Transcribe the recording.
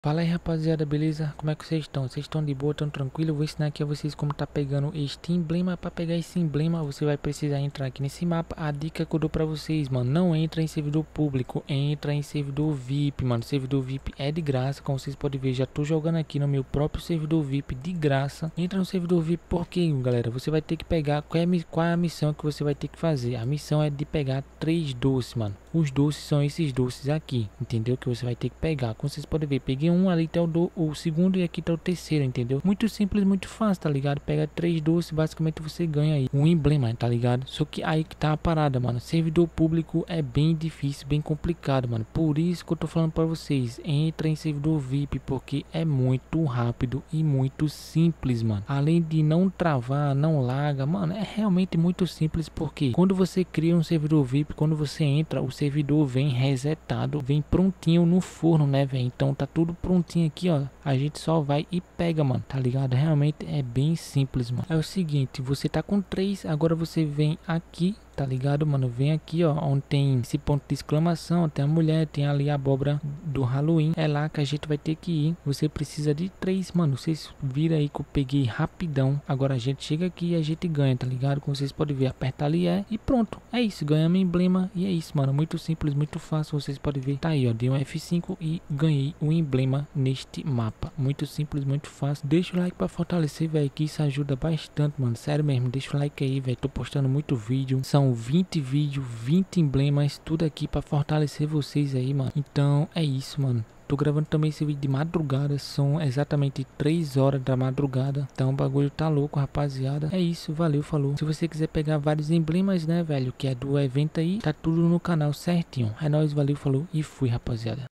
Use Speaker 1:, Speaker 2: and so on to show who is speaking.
Speaker 1: Fala aí, rapaziada, beleza? Como é que vocês estão? Vocês estão de boa, tão tranquilo? Eu vou ensinar aqui a vocês como tá pegando este emblema. Para pegar esse emblema, você vai precisar entrar aqui nesse mapa. A dica que eu dou pra vocês, mano, não entra em servidor público, entra em servidor VIP, mano. Servidor VIP é de graça, como vocês podem ver, já tô jogando aqui no meu próprio servidor VIP de graça. Entra no servidor VIP porque, galera, você vai ter que pegar, qual é a missão que você vai ter que fazer? A missão é de pegar 3 doces, mano. Os doces são esses doces aqui, entendeu? Que você vai ter que pegar. Como vocês podem ver, peguei um ali, tá o segundo e aqui tá o terceiro, entendeu? Muito simples, muito fácil, tá ligado? Pega 3 doces, basicamente você ganha aí um emblema, tá ligado? Só que aí que tá a parada, mano. Servidor público é bem difícil, bem complicado, mano. Por isso que eu tô falando pra vocês, entra em servidor VIP, porque é muito rápido e muito simples, mano. Além de não travar, não laga, mano, é realmente muito simples, porque quando você cria um servidor VIP, quando você entra, o servidor vem resetado, vem prontinho no forno, né, velho? Então tá tudo prontinho aqui, ó. A gente só vai e pega, mano, tá ligado? Realmente é bem simples, mano. É o seguinte, você tá com 3, agora você vem aqui, tá ligado, mano? Vem aqui, ó, onde tem esse ponto de exclamação, tem a mulher, tem ali a abóbora do Halloween. É lá que a gente vai ter que ir. Você precisa de 3, mano. Vocês viram aí que eu peguei rapidão. Agora a gente chega aqui e a gente ganha, tá ligado? Como vocês podem ver, aperta ali e pronto. É isso, ganhamos emblema e é isso, mano. Muito simples, muito fácil, vocês podem ver. Tá aí, ó, dei um F5 e ganhei um emblema neste mapa. Muito simples, muito fácil. Deixa o like pra fortalecer, velho, que isso ajuda bastante, mano. Sério mesmo, deixa o like aí, velho. Tô postando muito vídeo. São 20 vídeos, 20 emblemas, tudo aqui pra fortalecer vocês aí, mano. Então, é isso, mano. Tô gravando também esse vídeo de madrugada, são exatamente 3 horas da madrugada. Então o bagulho tá louco, rapaziada. É isso, valeu, falou. Se você quiser pegar vários emblemas, né, velho, que é do evento aí, tá tudo no canal certinho. É nóis, valeu, falou e fui, rapaziada.